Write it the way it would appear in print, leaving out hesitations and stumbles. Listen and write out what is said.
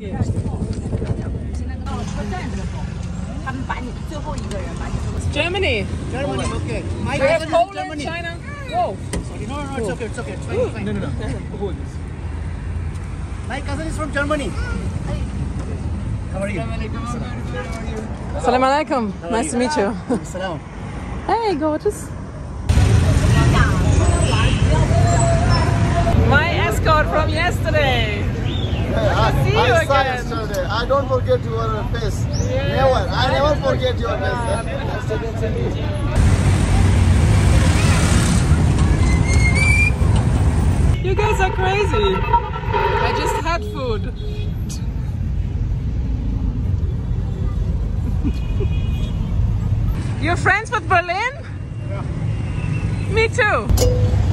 Germany. Germany, okay. My We have cousin is Poland, Germany. China. Whoa. Sorry, no, it's okay, it's okay. It's fine, fine. No. Hold this. My cousin is from Germany. How are you? Assalamu alaikum. Nice to meet you. Salam. Hey, gorgeous. My escort from yesterday. See you I saw again. yesterday. I don't forget your face. Never. I never forget your face. You guys are crazy. I just had food. You're friends with Berlin? Yeah. Me too.